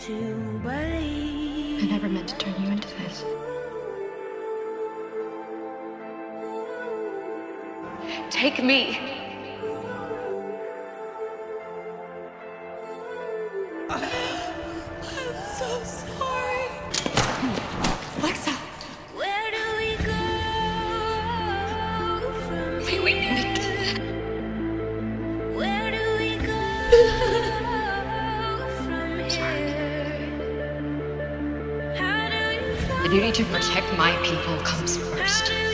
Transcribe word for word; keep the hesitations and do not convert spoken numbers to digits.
to believe. I never meant to turn you into this. Take me. I'm so sorry. Lexa. Where do we go from Wait, wait, here? wait. Where do we go from here? How do we The duty to protect my people comes first.